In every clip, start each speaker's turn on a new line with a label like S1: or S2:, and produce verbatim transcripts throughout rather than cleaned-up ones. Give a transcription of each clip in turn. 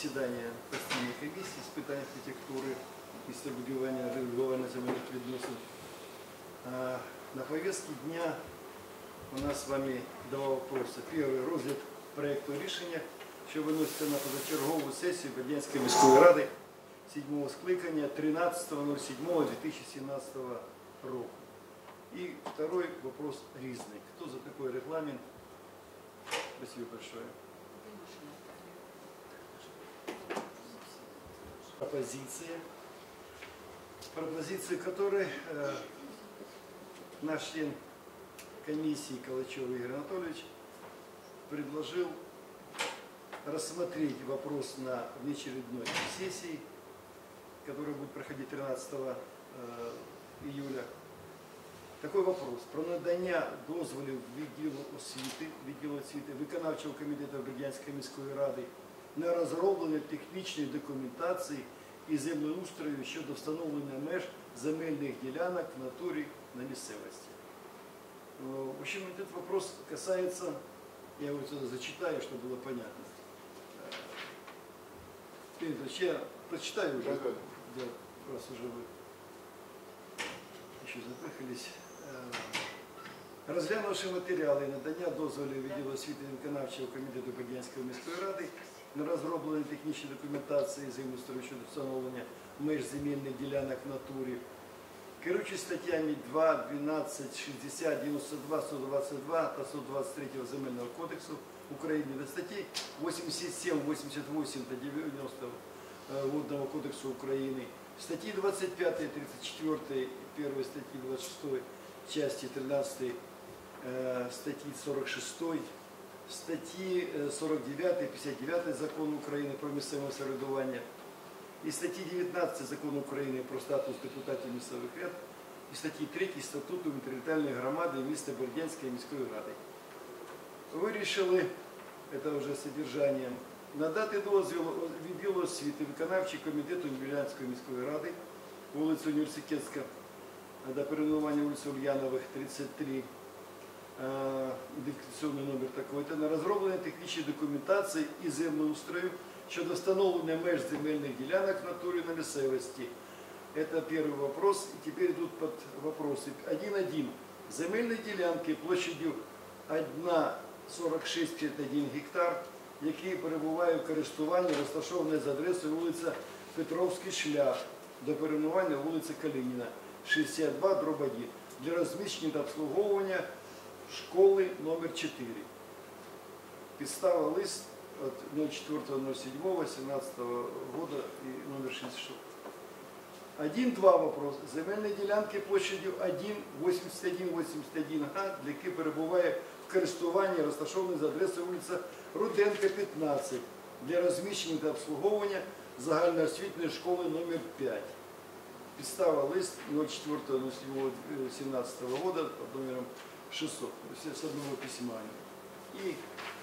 S1: засідання постійної комісії з питань архітектури, містобудування, регулювання земельних відносин. На повестке дня у нас с вами два вопроса. Первый – розгляд проекту рішення, що виноситься на позачергову сесію Бердянської міської ради седьмого скликання тринадцатого сьомого две тысячи семнадцатого року. И второй вопрос різний. Кто за такой регламент? Спасибо большое. Пропозиции, пропозиции которой э, наш член комиссии Калачев Игорь Анатольевич предложил рассмотреть вопрос на внеочередной сессии, которая будет проходить тринадцатого июля. Такой вопрос. Про надання дозволів відділу освіти, відділу освіти виконавчого комітету Бердянської міської ради на розроблення технічної документації і землеустрою щодо встановлення меж земельних ділянок в натурі на місцевості. В общем, этот вопрос касается, я его сюда зачитаю, чтобы было понятно. Я прочитаю уже, да, раз уже вы еще запыхались. Розглянувши матеріали надання дозволів відділу освіти виконавчого комітету Бердянської міської ради на розроблення технічної документації землеустрою щодо встановлення меж земельних ділянок в натурі, керуючись статтями два, дванадцять, шістдесят, дев'яносто два, сто двадцять два та сто двадцять три Земельного кодексу України до статті вісімдесят сім, вісімдесят вісім та дев'яносто Водного кодексу України, статьи двадцать пять, тридцать четыре, первой статьи двадцать шесть, части тринадцать, э, статьи сорок шесть, статьи сорок девять, пятьдесят девять Закону України про місцеве самоврядування і статьи девятнадцать Закону України про статус депутатів місцевих рад і статьи три Статуту територіальної громади міста Бердянської міської ради. Вирішили, це вже содержанням, надати дозвіл відділу освіти виконавчий комітету Бердянської міської ради, вулиця Університетська, до перейменування вулиці Ульянових, тридцять три, ідентифікаційний номер такий, на розроблення технічної документації і землеустрою щодо встановлення меж земельних ділянок в натурі на місцевості. Это первый вопрос. И теперь идут под вопросы. один один. Земельные делянки площадью одна сорок шість цілих один гектар, які перебувають в користуванні, розташовані за адресою вулиця Петровський шлях до перейменування вулиці Калініна, шістдесят два дроб один, для розміщення та обслуговування школи номер чотири. Підстава лист от четвертого сьомого сімнадцятого года и номер шестьдесят шесть. один-два вопрос. Земельні ділянки площадю один вісімдесят один вісімдесят один га, для яких перебуває в користуванні, розташований за адресою вулиця Руденка, п'ятнадцять, для розміщення та обслуговування загальноосвітньої школи номер п'ять. Підстава лист четвертого сьомого сімнадцятого года под номером шестьсот, с одного письма. И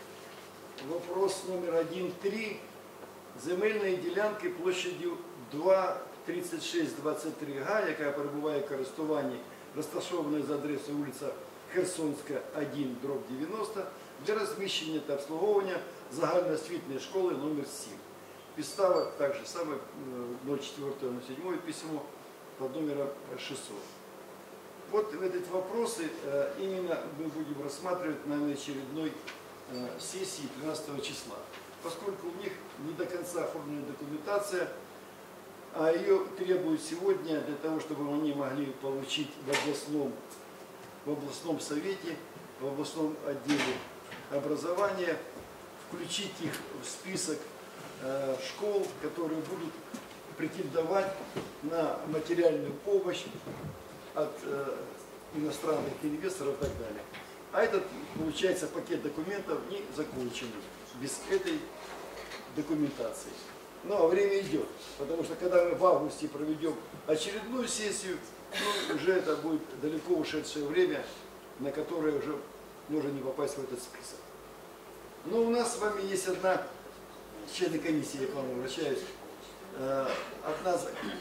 S1: вопрос номер один-три. Земельні ділянки площадю два тридцять шість двадцять три га, яка перебуває в користуванні, розташована за адресою вулиця Херсонська, один дроб дев'яносто, для розміщення та обслуговування загальноосвітньої школи номер сім. Підстава так же саме четвертого сьомого письмо под номером шестьсот. Вот эти вопросы именно мы будем рассматривать на очередной сессии тринадцатого числа. Поскольку у них не до конца оформлена документация, а ее требуют сегодня для того, чтобы они могли получить в областном, в областном совете, в областном отделе образования, включить их в список э, школ, которые будут претендовать на материальную помощь от э, иностранных инвесторов и так далее. А этот, получается, пакет документов не закончен без этой документации. Но время идет, потому что когда мы в августе проведем очередную сессию, ну, уже это будет далеко ушедшее время, на которое уже можно не попасть в этот список. Но у нас с вами есть одна, члены комиссии, я к вам обращаюсь, одна,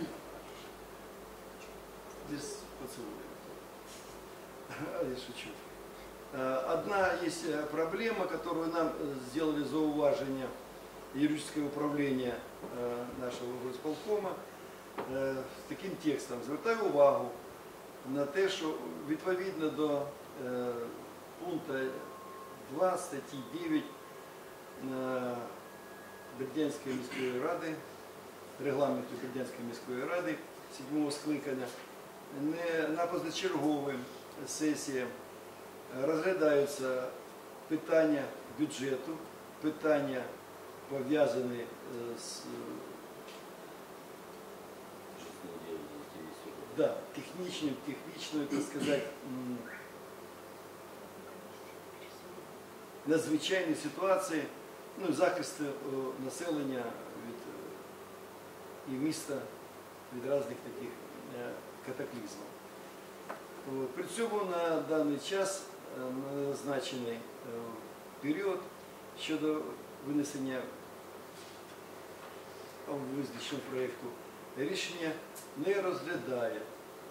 S1: без поцелуя, я шучу. Одна есть проблема, которую нам сделали зауважение юридическое управление э, нашего горисполкома э, з таким текстом. Звертаю увагу на те, що відповідно до е, пункту два статті дев'ять е, Бердянської міської ради, регламенту Бердянської міської ради сьомого скликання, не, на позачерговій сесії розглядаються питання бюджету, питання пов'язані з да, технічною, технічною, так сказати, надзвичайні ситуації, ну, захисту населення від, і міста від різних таких катаклізмів. При цьому на даний час назначений період щодо винесення визначеного проєкту рішення не розглядає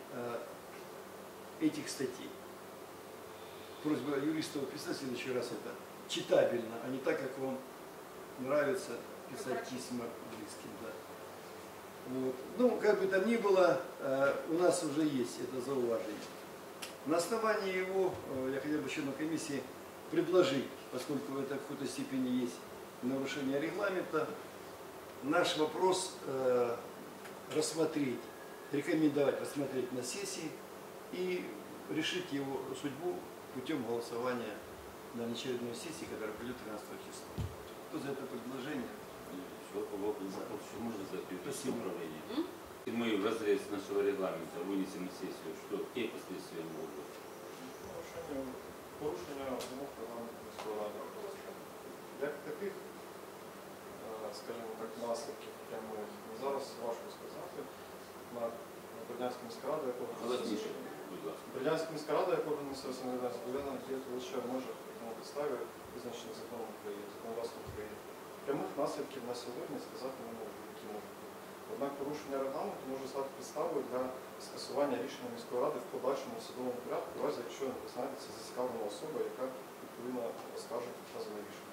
S1: этих статей. Просьба юристов писать в следующий раз это читабельно, а не так, как вам нравится писать письма близким. Да. Вот. Ну, как бы там ни было, у нас уже есть это зауважение. На основании его я хотел бы членам комиссии предложить, поскольку это в какой-то степени есть нарушение регламента, наш вопрос э, рассмотреть, рекомендовать рассмотреть на сессии и решить его судьбу путем голосования на очередной сессии, которая придет тринадцатого числа. Кто за это предложение?
S2: Еще вопрос, что можно за юридическое управление? Если мы в разрез нашего регламента вынесем на сессию, что какие последствия могут быть?
S3: Порушення вимог регламенту міської ради. Як таких, скажімо так, наслідків прямих, зараз важко сказати. На Бердянська міська рада, як організація, Бердянська міська рада, як організація самоврядування, зобов'язана діяти лише в межах на підставі, визначених законом України, законодавством України. Прямих наслідків на сьогодні сказати не можу, які можуть бути. Однак порушення регламенту може стати підставою для скасування рішення міської ради в подальшому судовому порядку, в разі якщо не знайдеться зацікавлена особа, яка відповідно оскаржить вказане рішення.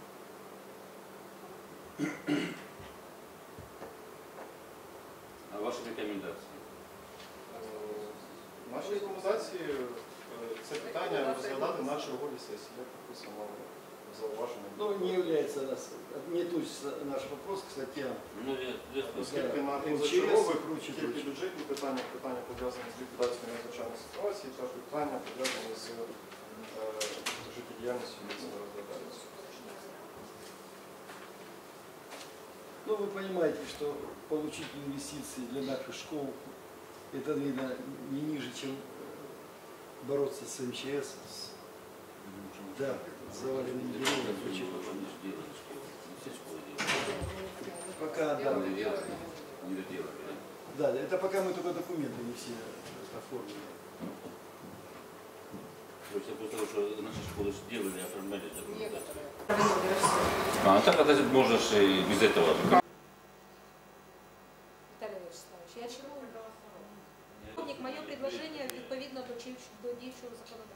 S2: А ваши рекомендации?
S3: Наші рекомендації це питання розглядати на черговій сесії, як прописано в зауваженні.
S1: Ну, не является нас, не относится наш вопрос к статьям.
S2: Ну, я, я,
S3: Оскільки на позачергових тільки бюджетні питання, питання пов'язані з ліквідацією надзвичайної ситуації та питання пов'язані з е, життєдіяльністю міста розглядаються.
S1: Ну, вы понимаете, что получить инвестиции для наших школ, это, наверное, не ниже, чем бороться с МЧС, с, да, с заваленными деревьями. Пока, да.
S2: Не доделали,
S1: Да, это пока мы только документы не все оформили.
S2: После того, что наши школы же делали, оформляли документацию. А так это можно же и без этого.
S4: Віталій Вячеславович, я чиновник. Моє предложення відповідно до діючого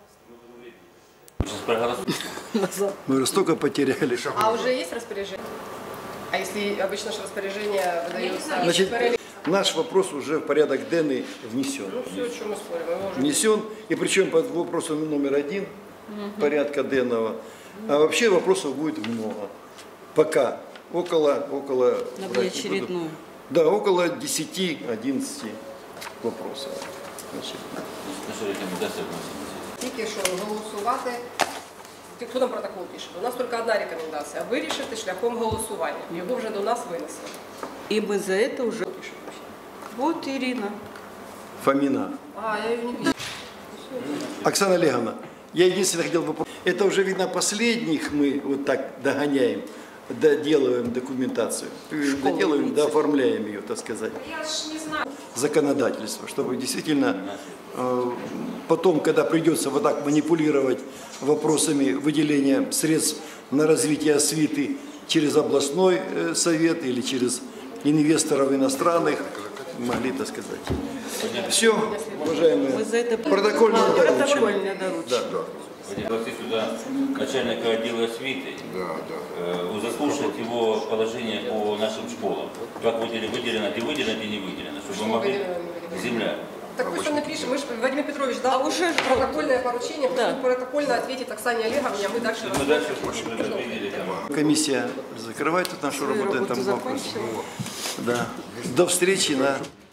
S4: законодавства.
S1: Мы уже столько потеряли.
S5: А уже есть распоряжение? А если обычно же распоряжение выдается?
S1: Значит, наш вопрос уже в порядок денный внесен.
S5: Ну все, о чем мы спорим, мы можем...
S1: Внесен, и причем по вопросу номер один порядка денного. А вообще вопросов будет много. Пока. Около, около,
S6: очередную.
S1: Да, около десяти-одиннадцати вопросов. Значит,
S2: Наши рекомендации вносим.
S5: Тільки що голосувати. Хто нам протокол пише? У нас тільки одна рекомендація. Вирішити шляхом голосування. Його вже до нас винесли.
S6: И мы за это уже...
S5: Хто пише вообще?
S6: Вот Ирина.
S1: Фомина.
S5: А, я її не бачу.
S1: Оксана Олеговна, я единственное хотел вопрос. Это уже, видно, последних мы вот так догоняем, доделываем документацию. Доделываем, дооформляем ее, так сказать.
S5: Я ж не знаю.
S1: Законодательство, чтобы действительно э, потом, когда придется вот так манипулировать вопросами выделения средств на развитие освиты через областной э, совет или через инвесторов иностранных, могли, так сказать. Все, уважаемые,
S6: Мы за это
S1: протокольно доручено.
S6: протокольно доручено.
S1: Да.
S2: Пригласить сюда начальника отдела освиты,
S7: Да, да.
S2: э, заслушать его положение по нашим школам. Как выделено, выделено, и выделено, и не выделено, чтобы мы могли... Земля.
S5: Так пусть он напишет, мы же, Владимир Петрович дал
S6: А уже
S5: протокольное поручение, пусть
S6: Да.
S5: он протокольно ответит Оксане Олеговне, а мы дальше
S2: Мы дальше видели там.
S1: Комиссия закрывает тут нашу
S6: Свою
S1: работу.
S6: работу
S1: этом вопросе.
S6: закончила.
S1: Да. До встречи на